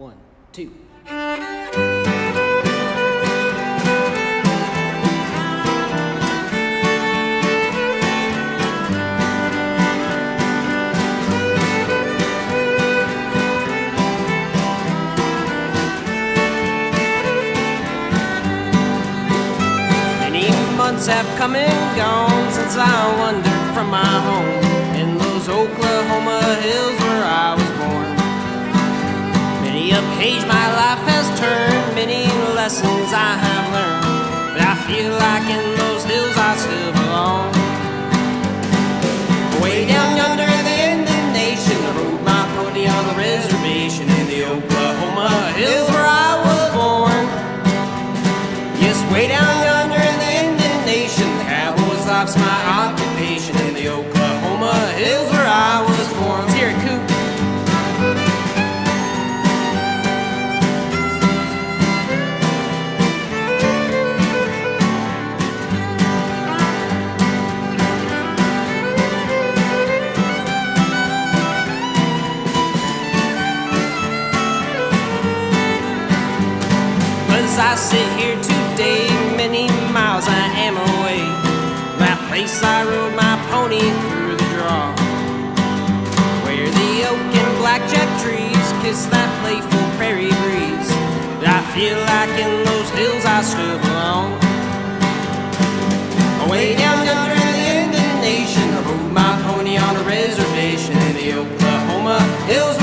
1, 2. Months have come and gone since I wandered from my home in those Oklahoma hills where I was born. Many a page my life has turned, many lessons I have learned, but I feel like in those hills I still belong. Way down yonder in the Indian Nation, I rode my pony on the reservation in the Oklahoma hills where I was born. Yes, way down yonder in the Cowboys life's my occupation in the Oklahoma hills where I was born. Let's hear it, Coop. 'Cause I sit here today, many miles I am away. That place I rode my pony through the draw, where the oak and blackjack trees kiss that playful prairie breeze. But I feel like in those hills I still belong. Way down yonder in the Indian Nation, I rode my pony on a reservation in the Oklahoma hills.